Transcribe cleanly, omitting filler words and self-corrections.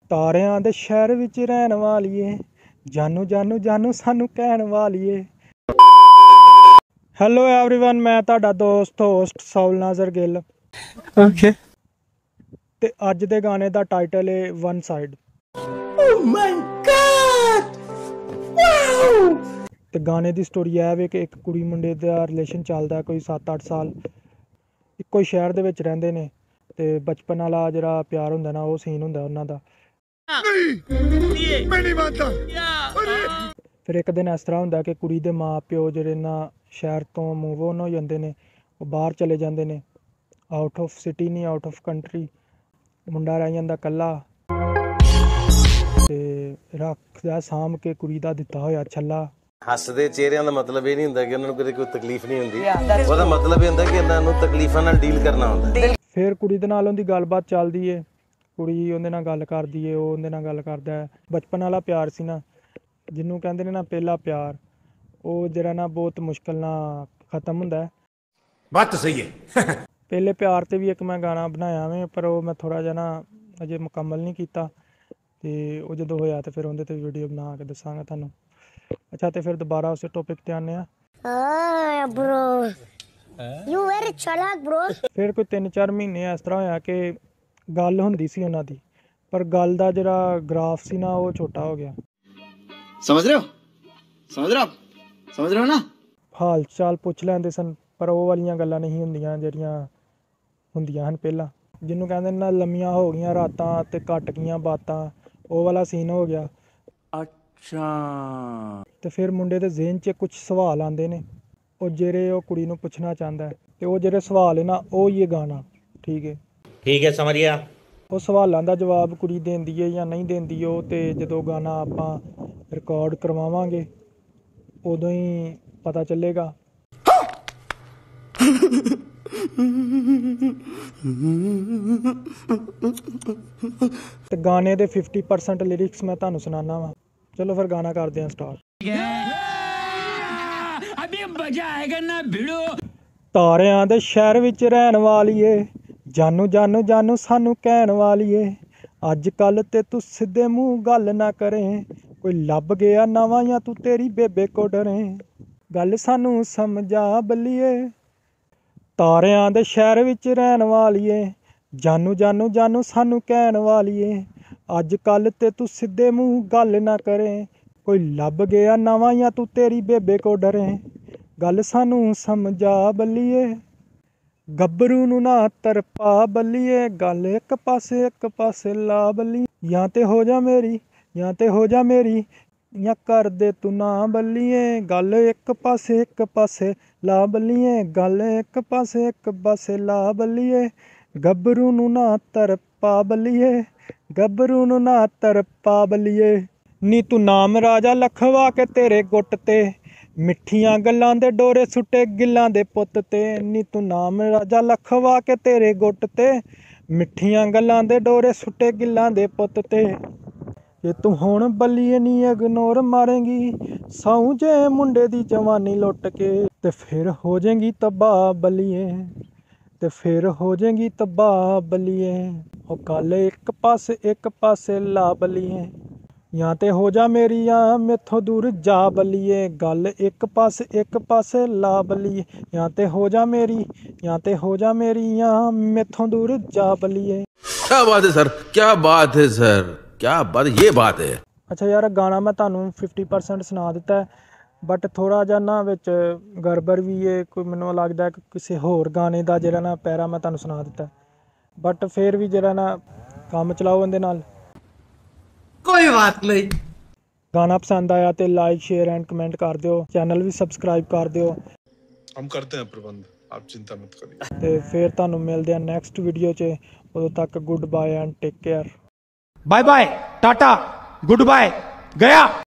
ਤਾਰਿਆਂ ਦੇ ਸ਼ਹਿਰ ਵਿੱਚ ਰਹਿਣ ਵਾਲੀਏ, ਜਾਨੂ ਜਾਨੂ ਜਾਨੂ ਸਾਨੂੰ ਕਹਿਣ ਵਾਲੀਏ। ਹੈਲੋ एवरीवन, मैं ਤੁਹਾਡਾ ਦੋਸਤ ਹੋਸਟ ਸੌਲ ਨਾਜ਼ਰ ਗਿੱਲ। ਓਕੇ, ਤੇ ਅੱਜ ਦੇ ਗਾਣੇ ਦਾ ਟਾਈਟਲ ਹੈ one side. Oh my god, wow. ਤੇ ਗਾਣੇ ਦੀ ਸਟੋਰੀ ਇਹ ਵੇ ਕਿ ਇੱਕ ਕੁੜੀ ਮੁੰਡੇ ਦਾ ਰਿਲੇਸ਼ਨ ਚੱਲਦਾ ਕੋਈ 7-8 ਸਾਲ, ਇੱਕੋ ਹੀ ਸ਼ਹਿਰ ਦੇ ਵਿੱਚ ਰਹਿੰਦੇ ਨੇ ਤੇ ਬਚਪਨ ਵਾਲਾ ਜਿਹੜਾ ਪਿਆਰ ਹੁੰਦਾ ਨਾ ਉਹ ਸੀਨ ਹੁੰਦਾ ਉਹਨਾਂ ਦਾ। ਫਿਰ ਇੱਕ ਦਿਨ ਇਸ ਤਰ੍ਹਾਂ ਹੁੰਦਾ ਕਿ ਕੁੜੀ ਦੇ ਮਾਂ ਪਿਓ ਜਿਹੜੇ ਨਾ ਸ਼ਹਿਰ ਤੋਂ ਮੂਵ ਔਨ ਹੋ ਜਾਂਦੇ ਨੇ, ਉਹ ਬਾਹਰ ਚਲੇ ਜਾਂਦੇ ਨੇ, ਆਊਟ ਆਫ ਸਿਟੀ ਨਹੀਂ ਆਊਟ ਆਫ ਕੰਟਰੀ। ਮੁੰਡਾ ਰਹਿ ਜਾਂਦਾ ਇਕੱਲਾ ਤੇ ਰੱਖਦਾ ਸਾਂਭ ਕੇ ਕੁੜੀ ਦਾ ਦਿੱਤਾ ਹੋਇਆ ਛੱਲਾ। ਹੱਸਦੇ ਚਿਹਰਿਆਂ ਦਾ ਮਤਲਬ ਇਹ ਨਹੀਂ ਹੁੰਦਾ ਕਿ ਉਹਨਾਂ ਨੂੰ ਕਦੇ ਕੋਈ ਤਕਲੀਫ ਨਹੀਂ ਹੁੰਦੀ, ਉਹਦਾ ਮਤਲਬ ਇਹ ਹੁੰਦਾ ਕਿ ਇਹਨਾਂ ਨੂੰ ਤਕਲੀਫਾਂ ਨਾਲ ਡੀਲ ਕਰਨਾ ਹੁੰਦਾ। ਫਿਰ ਕੁੜੀ ਦੇ ਨਾਲ ਉਹਦੀ ਗੱਲਬਾਤ ਚੱਲਦੀ ਏ, ਕੁੜੀ ਉਹਦੇ ਨਾਲ ਗੱਲ ਕਰਦੀ ਏ, ਉਹ ਉਹਦੇ ਨਾਲ ਗੱਲ ਕਰਦਾ ਹੈ। ਬਚਪਨ ਵਾਲਾ ਪਿਆਰ ਸੀ ਨਾ, ਜਿਹਨੂੰ ਕਹਿੰਦੇ ਨੇ ਨਾ ਪਹਿਲਾ ਪਿਆਰ, ਉਹ ਜਿਹੜਾ ਨਾ ਬਹੁਤ ਮੁਸ਼ਕਿਲ ਨਾਲ ਖਤਮ ਹੁੰਦਾ ਹੈ। ਬਾਤ ਤਾਂ ਸਹੀ ਹੈ। ਪਹਿਲੇ ਪਿਆਰ ਤੇ ਵੀ ਇੱਕ ਮੈਂ ਗਾਣਾ ਬਣਾਇਆ ਵੇ, ਪਰ ਉਹ ਮੈਂ ਥੋੜ੍ਹਾ ਜਿਹਾ ਨਾ ਅਜੇ ਮੁਕੰਮਲ ਨਹੀਂ ਕੀਤਾ, ਤੇ ਉਹ ਜਦੋਂ ਹੋਇਆ ਤੇ ਫਿਰ ਉਹਦੇ ਤੇ ਵੀਡੀਓ ਬਣਾ ਕੇ ਦੱਸਾਂਗਾ ਤੁਹਾਨੂੰ। ਅੱਛਾ, ਤੇ ਫਿਰ ਦੁਬਾਰਾ ਉਸੇ ਟੌਪਿਕ ਤੇ ਆਉਂਦੇ ਹਾਂ। ਫਿਰ ਕੋਈ 3-4 ਮਹੀਨੇ ਇਸ ਤਰ੍ਹਾਂ ਹੋਇਆ ਕਿ ਗੱਲ ਹੁੰਦੀ ਸੀ ਉਹਨਾਂ ਦੀ, ਪਰ ਗੱਲ ਦਾ ਜਿਹੜਾ ਗ੍ਰਾਫ ਸੀ ਨਾ ਉਹ ਛੋਟਾ ਹੋ ਗਿਆ। ਸਮਝ ਰਹੇ ਹੋ ਨਾ। ਹਾਲ ਚਾਲ ਪੁੱਛ ਲੈਂਦੇ ਸਨ, ਪਰ ਉਹ ਵਾਲੀਆਂ ਗੱਲਾਂ ਨਹੀਂ ਹੁੰਦੀਆਂ ਜਿਹੜੀਆਂ ਹੁੰਦੀਆਂ ਹਨ ਪਹਿਲਾਂ, ਜਿਹਨੂੰ ਕਹਿੰਦੇ ਨਾ ਲੰਮੀਆਂ ਹੋ ਗਈਆਂ ਰਾਤਾਂ ਤੇ ਘੱਟ ਗਈਆਂ ਬਾਤਾਂ, ਉਹ ਵਾਲਾ ਸੀਨ ਹੋ ਗਿਆ। ਅੱਛਾ। ਤੇ ਫਿਰ ਮੁੰਡੇ ਦੇ ਜ਼ਿਹਨ 'ਚ ਕੁਝ ਸਵਾਲ ਆਉਂਦੇ ਨੇ, ਉਹ ਜਿਹੜੇ ਉਹ ਕੁੜੀ ਨੂੰ ਪੁੱਛਣਾ ਚਾਹੁੰਦਾ ਹੈ, ਤੇ ਉਹ ਜਿਹੜੇ ਸਵਾਲ ਹੈ ਨਾ ਉਹ ਹੀ ਇਹ ਗਾਣਾ। ਠੀਕ ਹੈ, ਸਮਝ ਗਿਆ। ਉਹ ਸਵਾਲਾਂ ਦਾ ਜਵਾਬ ਕੁੜੀ ਦਿੰਦੀ ਹੈ ਜਾਂ ਨਹੀਂ ਦਿੰਦੀ ਉਹ, ਤੇ ਜਦੋਂ ਗਾਣਾ ਆਪਾਂ ਰਿਕਾਰਡ ਕਰਵਾਵਾਂਗੇ ਉਦੋਂ ਹੀ ਪਤਾ ਚੱਲੇਗਾ। ਤੇ ਗਾਣੇ ਦੇ 50% ਲਿਰਿਕਸ ਮੈਂ ਤੁਹਾਨੂੰ ਸੁਣਾਉਣਾ ਵਾ। ਚਲੋ ਫਿਰ ਗਾਣਾ ਕਰਦੇ ਹਾਂ ਸਟਾਰਟ। ਤਾਰਿਆਂ ਦੇ ਸ਼ਹਿਰ ਵਿੱਚ ਰਹਿਣ ਵਾਲੀਏ, ਜਾਨੂ ਜਾਨੂ ਜਾਨੂ ਸਾਨੂੰ ਕਹਿਣ ਵਾਲੀਏ, ਅੱਜ ਕੱਲ ਤੇ ਤੂੰ ਸਿੱਧੇ ਮੂੰਹ ਗੱਲ ਨਾ ਕਰੇ, ਕੋਈ ਲੱਭ ਗਿਆ ਨਵਾਂ ਜਾਂ ਤੂੰ ਤੇਰੀ ਬੇਬੇ ਕੋ ਡਰੇ, ਗੱਲ ਸਾਨੂੰ ਸਮਝਾ ਬੱਲੀਏ। ਤਾਰਿਆਂ ਦੇ ਸ਼ਹਿਰ ਵਿੱਚ ਰਹਿਣ ਵਾਲੀਏ, ਜਾਨੂ ਜਾਨੂ ਜਾਨੂ ਸਾਨੂੰ ਕਹਿਣ ਵਾਲੀਏ, ਅੱਜ ਕੱਲ ਤੇ ਤੂੰ ਸਿੱਧੇ ਮੂੰਹ ਗੱਲ ਨਾ ਕਰੇ, ਕੋਈ ਲੱਭ ਗਿਆ ਨਵਾਂ ਜਾਂ ਤੂੰ ਤੇਰੀ ਬੇਬੇ ਕੋ ਡਰੇ, ਗੱਲ ਸਾਨੂੰ ਸਮਝਾ ਬੱਲੀਏ। ਗੱਭਰੂ ਨੂੰ ਨਾ ਤਰਪਾ ਬੱਲੀਏ, ਗੱਲ ਇੱਕ ਪਾਸੇ ਲਾ ਬੱਲੀ, ਜਾਂ ਤੇ ਹੋ ਜਾ ਮੇਰੀ ਜਾਂ ਕਰ ਦੇ ਤੂੰ ਨਾ ਬੱਲੀਏ, ਗੱਲ ਇੱਕ ਪਾਸੇ ਲਾ ਬੱਲੀਏ, ਗੱਲ ਇੱਕ ਪਾਸੇ ਲਾ ਬੱਲੀਏ। ਗੱਭਰੂ ਨੂੰ ਨਾ ਤਰਪਾ ਬੱਲੀਏ, ਨੀ ਤੂੰ ਨਾਮ ਰਾਜਾ ਲਖਵਾ ਕੇ ਤੇਰੇ ਗੁੱਟ ਤੇ, ਮਿੱਠੀਆਂ ਗੱਲਾਂ ਦੇ ਡੋਰੇ ਸੁੱਟੇ ਗਿੱਲਾਂ ਦੇ ਪੁੱਤ ਤੇ, ਨੀ ਤੂੰ ਨਾਮ ਰਾਜਾ ਲਖਵਾ ਕੇ ਤੇਰੇ ਗੁੱਟ ਤੇ, ਮਿੱਠੀਆਂ ਗੱਲਾਂ ਦੇ ਡੋਰੇ ਸੁੱਟੇ ਗਿੱਲਾਂ ਦੇ ਪੁੱਤ ਤੇ। ਜੇ ਤੂੰ ਹੁਣ ਬੱਲੀਏ ਨੀ ਇਗਨੋਰ ਮਾਰੇਂਗੀ, ਸੌਂ ਜੇ ਮੁੰਡੇ ਦੀ ਜਵਾਨੀ ਲੁੱਟ ਕੇ, ਤੇ ਫਿਰ ਹੋ ਜਾਏਗੀ ਤਬਾਹ ਬੱਲੀਏ, ਉਹ ਗੱਲ ਇੱਕ ਪਾਸੇ ਲਾ ਬੱਲੀਏ, ਜਾਂ ਤੇ ਹੋ ਜਾ ਮੇਰੀ ਜਾਂ ਮੈਥੋਂ ਦੂਰ ਜਾ ਬੱਲੀਏ, ਗੱਲ ਇੱਕ ਪਾਸੇ ਲਾ ਬੱਲੀਏ, ਜਾਂ ਤੇ ਹੋ ਜਾ ਮੇਰੀ ਜਾਂ ਮੈਥੋਂ ਦੂਰ ਜਾ ਬੱਲੀਏ। क्या बात है सर, क्या बात है सर, क्या बात, ये बात है। ਅੱਛਾ ਯਾਰ, ਗਾਣਾ ਮੈਂ ਤੁਹਾਨੂੰ 50% ਸੁਣਾ ਦਿੱਤਾ, ਬਟ ਥੋੜ੍ਹਾ ਜਿਹਾ ਨਾ ਵਿੱਚ ਗੜਬੜ ਵੀ ਹੈ। ਕੋਈ ਮੈਨੂੰ ਲੱਗਦਾ ਕਿ ਕਿਸੇ ਹੋਰ ਗਾਣੇ ਦਾ ਜਿਹੜਾ ਨਾ ਪੈਰਾ ਮੈਂ ਤੁਹਾਨੂੰ ਸੁਣਾ ਦਿੱਤਾ, ਬਟ ਫਿਰ ਵੀ ਜਿਹੜਾ ਨਾ ਕੰਮ ਚਲਾਓ ਇਹਦੇ ਨਾਲ। ਕੋਈ ਬਾਤ ਨਹੀਂ। ਗਾਣਾ ਪਸੰਦ ਆਇਆ ਤੇ ਲਾਈਕ ਸ਼ੇਅਰ ਐਂਡ ਕਮੈਂਟ ਕਰ ਦਿਓ, ਚੈਨਲ ਵੀ ਸਬਸਕ੍ਰਾਈਬ ਕਰ ਦਿਓ। हम करते हैं प्रबंध, आप चिंता मत करिए। ਤੇ ਫਿਰ ਤੁਹਾਨੂੰ ਮਿਲਦੇ ਆ ਨੈਕਸਟ ਵੀਡੀਓ 'ਚ। ਉਦੋਂ ਤੱਕ good bye and take care. Bye bye tata good bye गया।